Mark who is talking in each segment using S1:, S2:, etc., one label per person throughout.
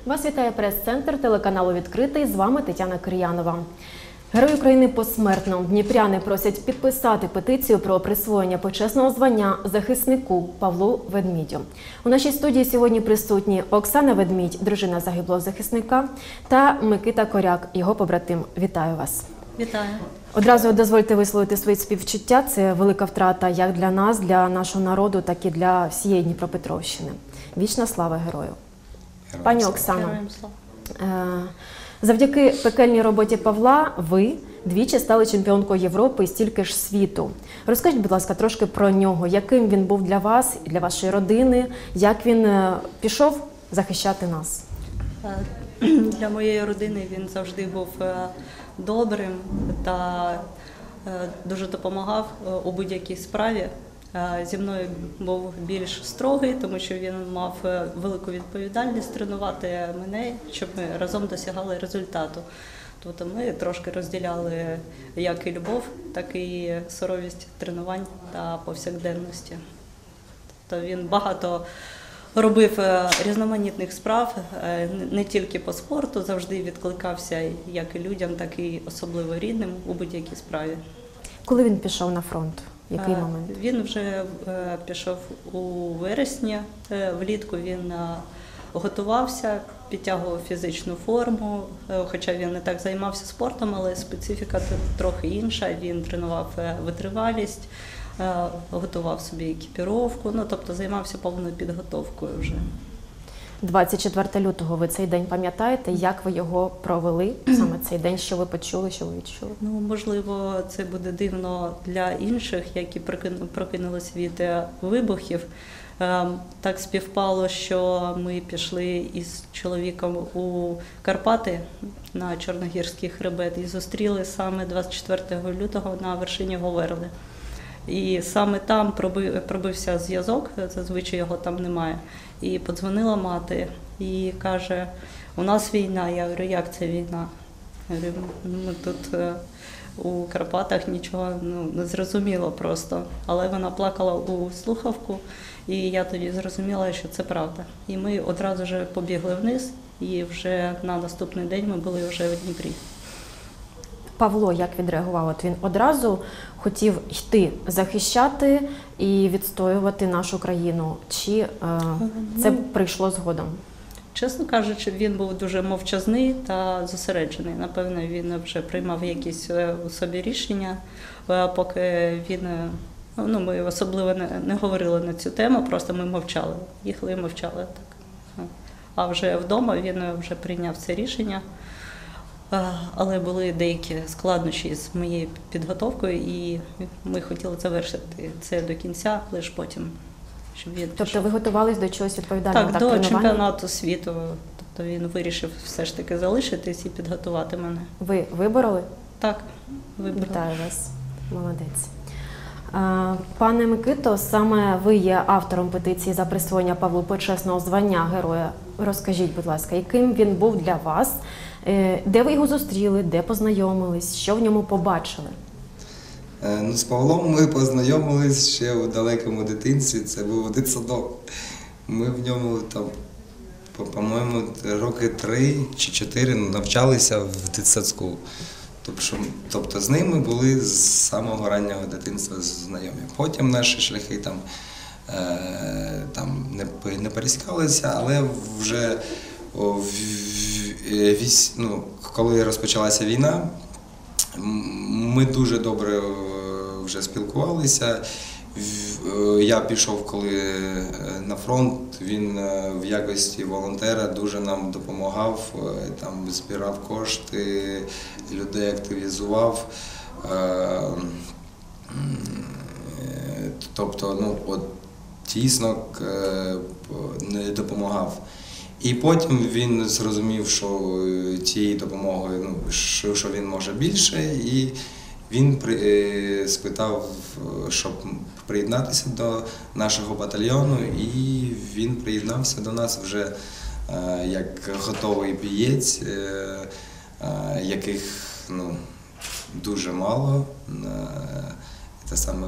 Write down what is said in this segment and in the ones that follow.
S1: Вас вітає прес-центр телеканалу «Відкритий». З вами Тетяна Кир'янова. Герої України посмертно. Дніпряни просять підписати петицію про присвоєння почесного звання захиснику Павлу Ведмідю. У нашій студії сьогодні присутні Оксана Ведмідь, дружина загиблого захисника, та Микита Коряк, його побратим. Вітаю вас.
S2: Вітаю.
S1: Одразу дозвольте висловити свої співчуття. Це велика втрата як для нас, для нашого народу, так і для всієї Дніпропетровщини. Вічна слава герою. Пані Оксано, завдяки пекельній роботі Павла ви двічі стали чемпіонкою Європи і стільки ж світу. Розкажіть, будь ласка, трошки про нього. Яким він був для вас і для вашої родини? Як він пішов захищати нас?
S2: Для моєї родини він завжди був добрим та дуже допомагав у будь-якій справі. Зі мною був більш строгий, тому що він мав велику відповідальність тренувати мене, щоб ми разом досягали результату. Тобто ми трошки розділяли як і любов, так і суровість тренувань та повсякденності. Тобто він багато робив різноманітних справ, не тільки по спорту, завжди відкликався як і людям, так і особливо рідним у будь-якій справі.
S1: Коли він пішов на фронт? Який момент?
S2: Він вже пішов у вересні, влітку він готувався, підтягував фізичну форму, хоча він не так займався спортом, але специфіка трохи інша, він тренував витривалість, готував собі екіпіровку, тобто займався повною підготовкою вже.
S1: 24 лютого ви цей день пам'ятаєте? Як ви його провели, саме цей день, що ви почули, що ви відчули?
S2: Можливо, це буде дивно для інших, які прокинулись від вибухів. Так співпало, що ми пішли із чоловіком у Карпати на Чорногірський хребет і зустріли саме 24 лютого на вершині Говерли. І саме там пробився зв'язок, зазвичай його там немає. І подзвонила мати і каже, у нас війна. Я говорю, як це війна? Я говорю, ми тут у Карпатах нічого не зрозуміло просто. Але вона плакала у слухавку, і я тоді зрозуміла, що це правда. І ми одразу вже побігли вниз, і вже на наступний день ми були вже в Дніпрі.
S1: Павло як відреагував? От він одразу хотів йти захищати і відстоювати нашу країну? Чи це прийшло згодом?
S2: Чесно кажучи, він був дуже мовчазний та зосереджений. Напевно, він вже приймав якісь у собі рішення, поки він... ми особливо не говорили на цю тему, просто ми мовчали. Їхали і мовчали. Так. А вже вдома він вже прийняв це рішення. Але були деякі складнощі з моєю підготовкою, і ми хотіли завершити це до кінця, лише потім, щоб він пішов.
S1: Тобто ви готувались до чогось відповідального?
S2: Так, до чемпіонату світу. Тобто він вирішив все ж таки залишитись і підготувати мене.
S1: Ви вибороли?
S2: Так, вибороли.
S1: Вітаю вас. Молодець. Пане Микито, саме ви є автором петиції за присвоєння Павлу почесного звання Героя. Розкажіть, будь ласка, яким він був для вас? Де ви його зустріли, де познайомились, що в ньому побачили?
S3: З Павлом ми познайомились ще у далекому дитинстві, це був дитсадок. Ми в ньому, по-моєму, роки 3 чи 4 навчалися в дитсадку. Тобто з ними були з самого раннього дитинства знайомі. Потім наші шляхи не пересікалися, але вже коли розпочалася війна, ми дуже добре вже спілкувалися. Я пішов коли на фронт, він в якості волонтера дуже нам допомагав, збирав кошти, людей активізував. Тобто, дійсно не допомагав. І потім він зрозумів, що цієї допомоги, що він може більше, і він спитав, щоб приєднатися до нашого батальйону, і він приєднався до нас вже як готовий бієць, яких дуже мало.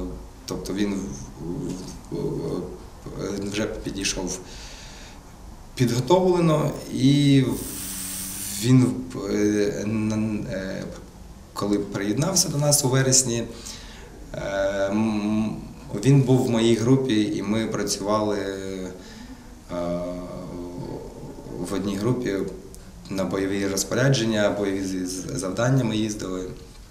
S3: Тобто він вже підійшов підготовлено, і він, коли приєднався до нас у вересні, він був в моїй групі, і ми працювали в одній групі на бойові розпорядження, бойові завдання ми їздили.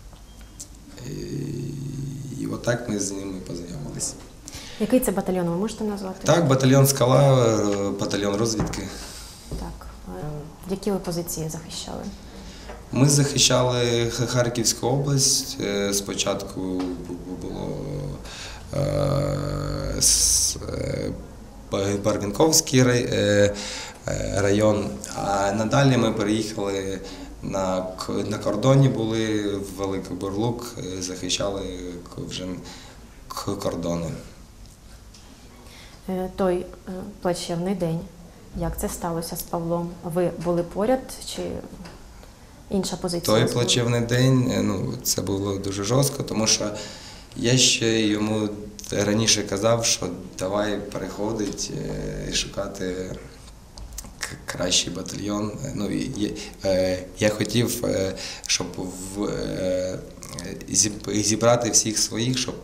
S3: І отак ми з ними познайомилися.
S1: Який це батальйон, ви можете назвати?
S3: Так, батальйон «Скала», батальйон розвідки.
S1: Так. Які ви позиції захищали?
S3: Ми захищали Харківську область. Спочатку було Барвінковський район, а надалі ми переїхали на кордоні, були в Великий Бурлук, захищали вже кордони.
S1: Той плачевний день, як це сталося з Павлом? Ви були поряд чи інша позиція?
S3: Той плачевний день, це було дуже жорстко, тому що я ще йому раніше казав, що давай переходить і шукати кращий батальйон. Я хотів, щоб зібрати всіх своїх, щоб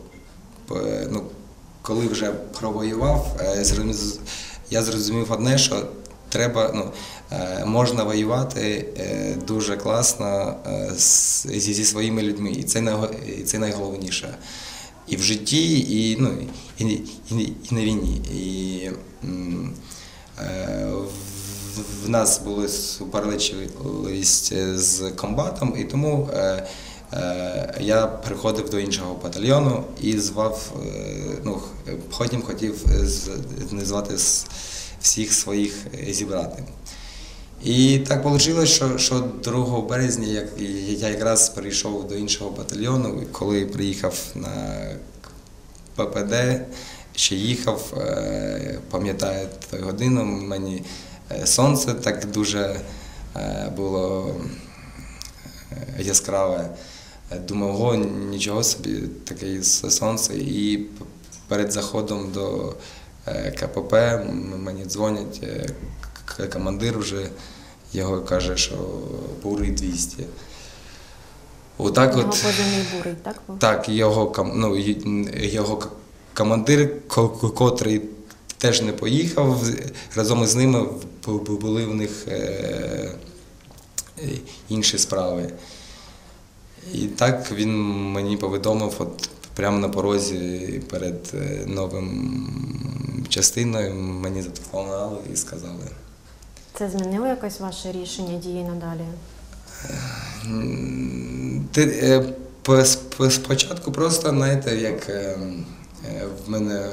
S3: коли вже провоював, я зрозумів одне, що треба, можна воювати дуже класно зі своїми людьми, і це найголовніше. І в житті, і на війні. І в нас була суперечливість з комбатом, і тому я приходив до іншого батальйону і звав, потім хотів назвати всіх своїх зібрати. І так вийшло, що 2 березня я якраз перейшов до іншого батальйону, коли приїхав на ППД, ще їхав, пам'ятаю ту годину, мені сонце так дуже було яскраве. Думав, нічого собі, таке сонце. І перед заходом до КПП мені дзвонять, командир вже його каже, що бурий 200. Отак
S1: Його позивний бурий, так?
S3: Так, його командир, котрий теж не поїхав, разом із ними були в них інші справи. І так він мені повідомив, от прямо на порозі перед новим частиною мені зателефонували і сказали.
S1: Це змінило якось ваше рішення дії надалі?
S3: Спочатку просто, знаєте, як в мене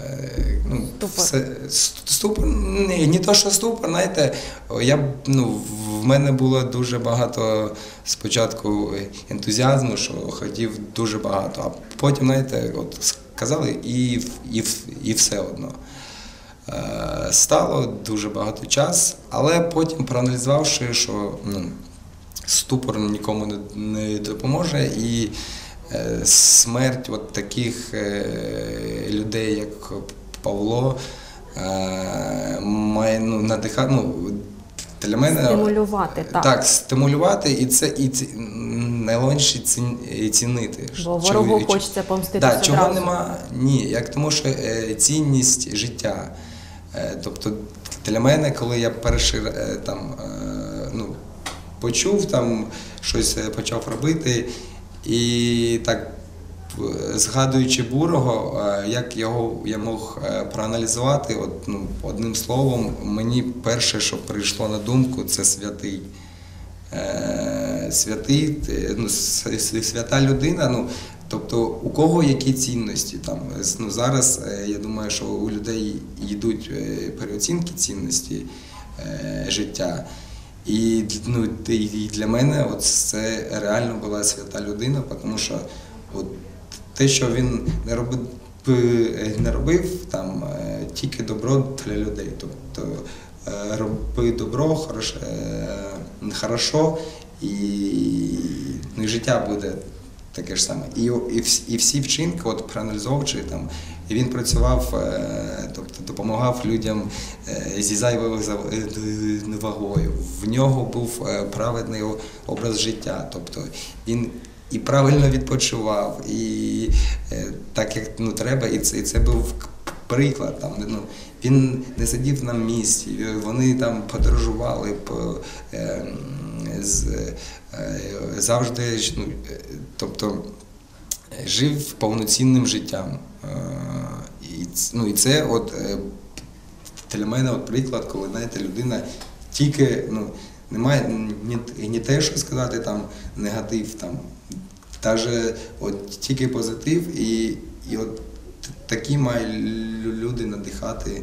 S3: ступор, не то, що ступор, знаєте, в мене було дуже багато спочатку ентузіазму, що хотів дуже багато, а потім, знаєте, от сказали і все одно. Стало дуже багато часу, але потім проаналізувавши, що ступор нікому не допоможе, і смерть от таких людей, як Павло, має надихати, для мене
S1: стимулювати, так.
S3: Так, стимулювати, і це найголовніше цінити.
S1: Бо ворогу хочеться помститися одразу.
S3: Чого нема? Ні, тому що цінність життя. Тобто для мене, коли я перший почув, щось почав робити, і так, згадуючи Бурого, як його я мог проаналізувати, одним словом, мені перше, що прийшло на думку, це святий. Святий, свята людина, тобто у кого які цінності. Зараз, я думаю, що у людей йдуть переоцінки цінності життя. І для мене це реально була свята людина, тому що те, що він не робив тільки добро для людей. Тобто роби добро, хорошо, і життя буде таке ж саме. І всі вчинки, от проаналізовуючи там, і він працював, тобто допомагав людям зі зайвою вагою. В нього був праведний образ життя, тобто він і правильно відпочивав, і так як треба, і це був приклад. Там, він не сидів на місці, вони там подорожували завжди, тобто жив повноцінним життям. І це от для мене от приклад, коли, знаєте, людина тільки, немає ні те, що сказати, там, негатив, там, навіть от тільки позитив, і от такі мають люди надихати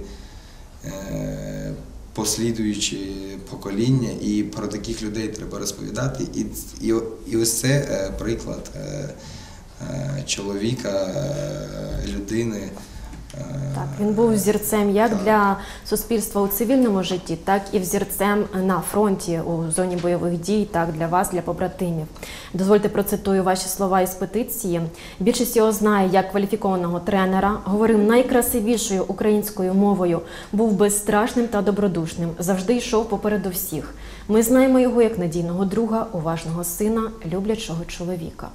S3: послідуючі покоління, і про таких людей треба розповідати. І ось це приклад чоловіка, людини.
S1: Так, він був взірцем як для суспільства у цивільному житті, так і взірцем на фронті у зоні бойових дій, так для вас, для побратимів. Дозвольте процитую ваші слова із петиції. Більшість його знає як кваліфікованого тренера, говорив найкрасивішою українською мовою, був безстрашним та добродушним, завжди йшов попереду всіх. Ми знаємо його як надійного друга, уважного сина, люблячого чоловіка.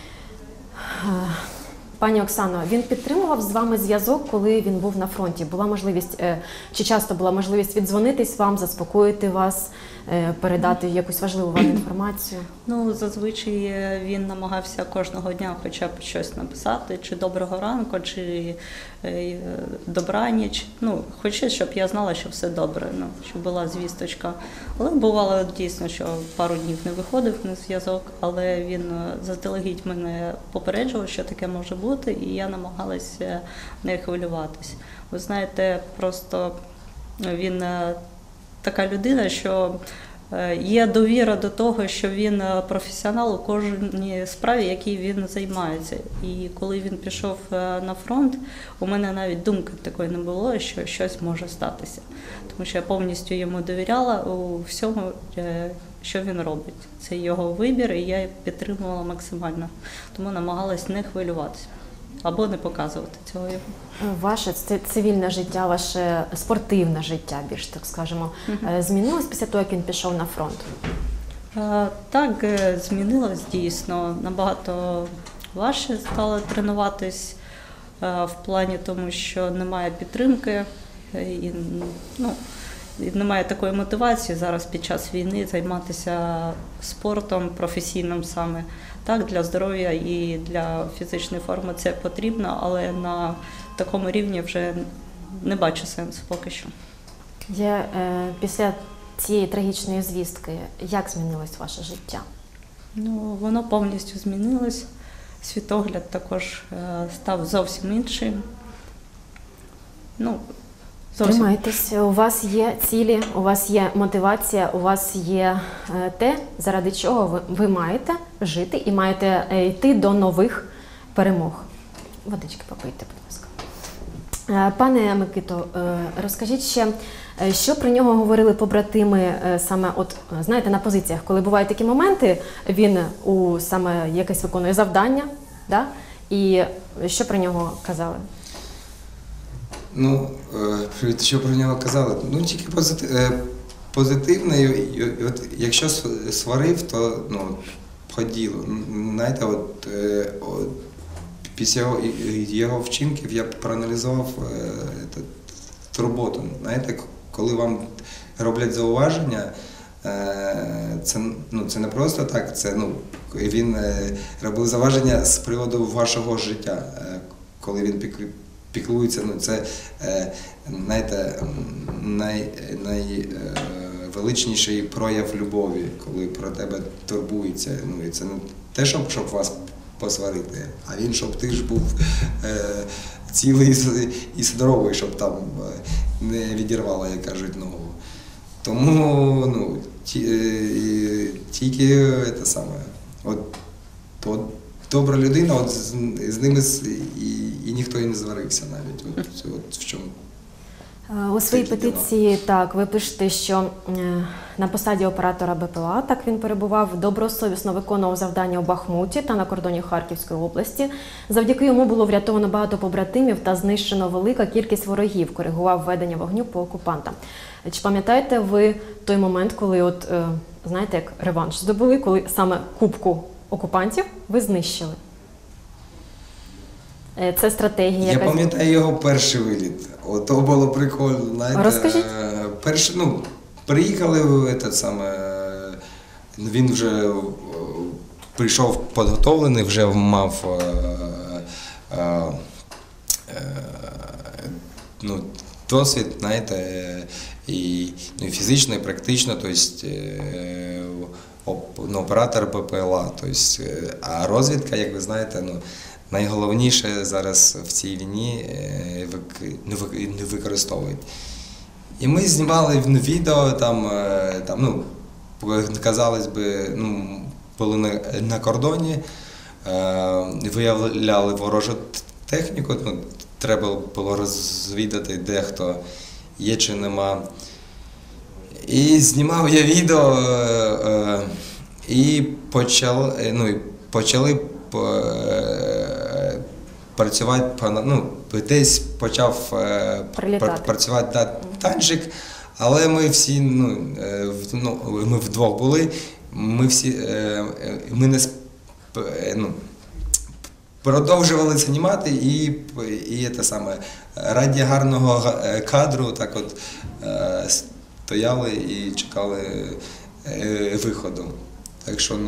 S1: Пані Оксано, він підтримував з вами зв'язок, коли він був на фронті? Була можливість, чи часто була можливість віддзвонитись вам, заспокоїти вас, передати якусь важливу вам інформацію?
S2: Зазвичай він намагався кожного дня хоча б щось написати, чи доброго ранку, чи добраніч. Хоче, щоб я знала, що все добре, щоб була звісточка. Але бувало дійсно, що пару днів не виходив на зв'язок, але він заздалегідь мене попереджував, що таке може бути, і я намагалася не хвилюватись. Ви знаєте, просто він така людина, що є довіра до того, що він професіонал у кожній справі, якій він займається. І коли він пішов на фронт, у мене навіть думки такої не було, що щось може статися. Тому що я повністю йому довіряла у всьому, що він робить. Це його вибір, і я підтримувала максимально. Тому намагалась не хвилюватися або не показувати цього йому.
S1: Ваше цивільне життя, ваше спортивне життя, більш так скажемо, змінилось після того, як він пішов на фронт?
S2: Так, змінилось дійсно. Набагато важче стало тренуватись в плані тому, що немає підтримки і немає такої мотивації зараз під час війни займатися спортом професійним саме. Так, для здоров'я і для фізичної форми це потрібно, але на такому рівні вже не бачу сенсу поки що.
S1: Після цієї трагічної звістки, як змінилось ваше життя?
S2: Воно повністю змінилось. Світогляд також став зовсім іншим.
S1: Тримайтесь, у вас є цілі, у вас є мотивація, у вас є те, заради чого ви маєте жити і маєте йти до нових перемог. Водички попийте, будь ласка. Пане Микито, розкажіть ще, що про нього говорили побратими саме знаєте, на позиціях, коли бувають такі моменти, він саме якесь виконує завдання, да? І що про нього казали?
S3: Що про нього казали? Тільки позитивне. От, якщо сварив, то по ділу. Знаєте, після його вчинків я проаналізував роботу. Знаєте, коли вам роблять зауваження, це не просто так, він робив зауваження з приводу вашого життя, коли він піклується, це, знаєте, найвеличніший прояв любові, коли про тебе турбується. І це не те, щоб вас посварити, а він, щоб ти ж був цілий і здоровий, щоб там не відірвало, як кажуть, ногу. Тому, тільки те саме. От добра людина, з ними і ніхто і не зварився навіть. От в чому.
S1: У своїй
S3: Такі діла.
S1: петиції так ви пишете, що на посаді оператора БПЛА так він перебував, добросовісно виконував завдання у Бахмуті та на кордоні Харківської області. Завдяки йому було врятовано багато побратимів та знищено велика кількість ворогів, коригував ведення вогню по окупантам. Чи пам'ятаєте ви той момент, коли от знаєте, як реванш здобули, коли саме кубку окупантів ви знищили? Це стратегія
S3: Я
S1: якась?
S3: пам'ятаю його перший виліт. Ото було прикольно. Знаєте,
S1: Розкажіть.
S3: Перший, приїхали, він вже прийшов підготовлений, вже мав досвід, знаєте, і фізично, і практично, тобто оператор БПЛА. А розвідка, як ви знаєте, найголовніше зараз в цій війні не використовують. І ми знімали відео, казалось би, були на кордоні, виявляли ворожу техніку, треба було розвідати, де хто є чи нема. І знімав я відео, і почали працювати, десь почав працювати танчик, але ми всі, ми вдвох були, ми продовжували знімати і те саме, раді гарного кадру так от стояли і чекали виходу. Так що,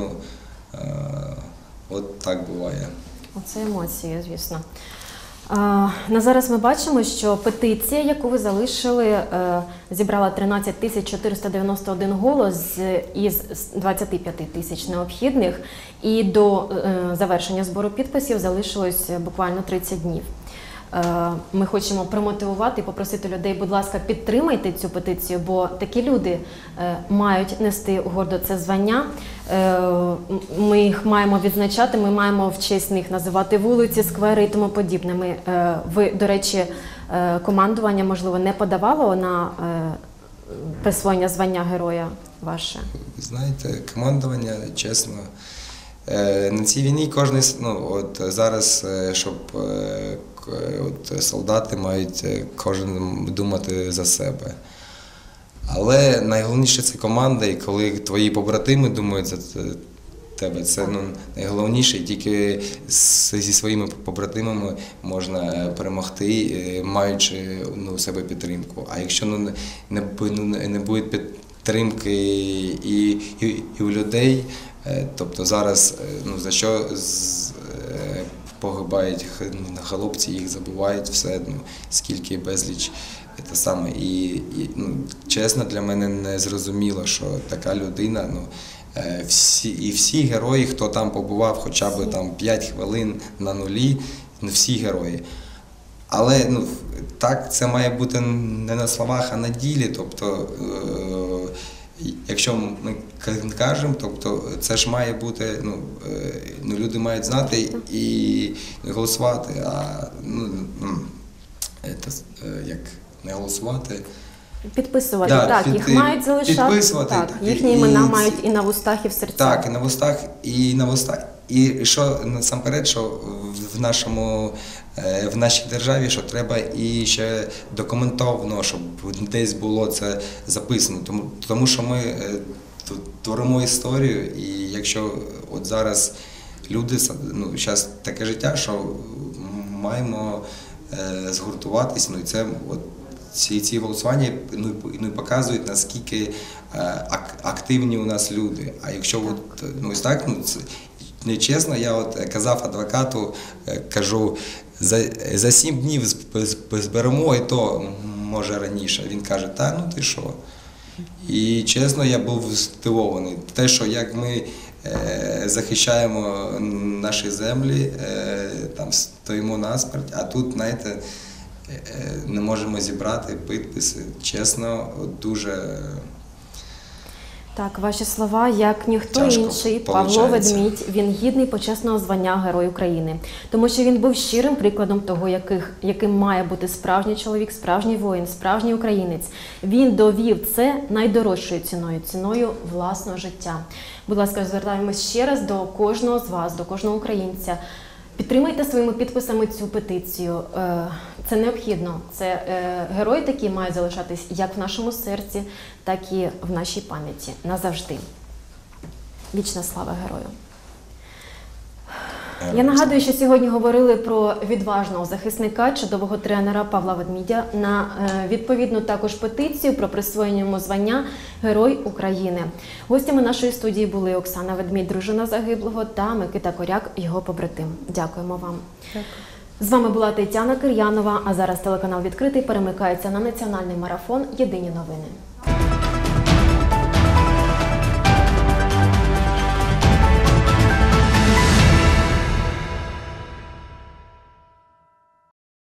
S3: от так буває.
S1: Оце емоції, звісно. На зараз ми бачимо, що петиція, яку ви залишили, зібрала 13 491 голос із 25 тисяч необхідних, і до завершення збору підписів залишилось буквально 30 днів. Ми хочемо промотивувати і попросити людей, будь ласка, підтримайте цю петицію, бо такі люди мають нести гордо це звання. Ми їх маємо відзначати, ми маємо в честь них називати вулиці, сквери і тому подібне. Ви, до речі, командування, можливо, не подавало на присвоєння звання героя ваше?
S3: Знаєте, командування, чесно, на цій війні кожен, зараз, щоб солдати мають кожен думати за себе. Але найголовніше це команда, і коли твої побратими думають за тебе, це найголовніше, і тільки зі своїми побратимами можна перемогти, маючи у себе підтримку. А якщо не буде підтримки і у людей, тобто зараз за що погибають хлопці, їх забувають все, скільки безліч. Те саме. І чесно, для мене не зрозуміло, що така людина, всі герої, хто там побував хоча б 5 хвилин на нулі, всі герої. Але так це має бути не на словах, а на ділі. Тобто, якщо ми кажемо, тобто це ж має бути, люди мають знати і голосувати, а як не голосувати.
S1: Підписувати, так, їх мають залишати, так, їхні імена мають і на вустах, і в серцях.
S3: Так, і на вустах, і що насамперед, що в нашій державі, що треба і ще документовано, щоб десь було це записано, тому що ми творимо історію, і якщо от зараз люди, зараз таке життя, що маємо згуртуватись, і це от ці голосування показують, наскільки активні у нас люди. А якщо ось так, це нечесно, я казав адвокату, кажу, за 7 днів зберемо, і то може раніше. Він каже, ти що? І чесно, я був здивований. Те, що як ми захищаємо наші землі, там стоїмо насмерть, а тут, знаєте, не можемо зібрати підписи. Чесно, дуже...
S1: Так, ваші слова, як ніхто
S3: Тяжко
S1: інший, Павло
S3: получається.
S1: Ведмідь, він гідний почесного звання Герой України, тому що він був щирим прикладом того, яким має бути справжній чоловік, справжній воїн, справжній українець. Він довів це найдорожчою ціною, ціною власного життя. Будь ласка, звертаємось ще раз до кожного з вас, до кожного українця. Підтримайте своїми підписами цю петицію. Це необхідно. Це герої такі мають залишатись як в нашому серці, так і в нашій пам'яті назавжди. Вічна слава герою! Я нагадую, що сьогодні говорили про відважного захисника, чудового тренера Павла Ведмідя на відповідну також петицію про присвоєння йому звання Герой України. Гостями нашої студії були Оксана Ведмідь, дружина загиблого, та Микита Коряк, його побратим. Дякуємо вам.
S2: Дякую.
S1: З вами була Тетяна Кир'янова, а зараз телеканал «Відкритий» перемикається на національний марафон «Єдині новини».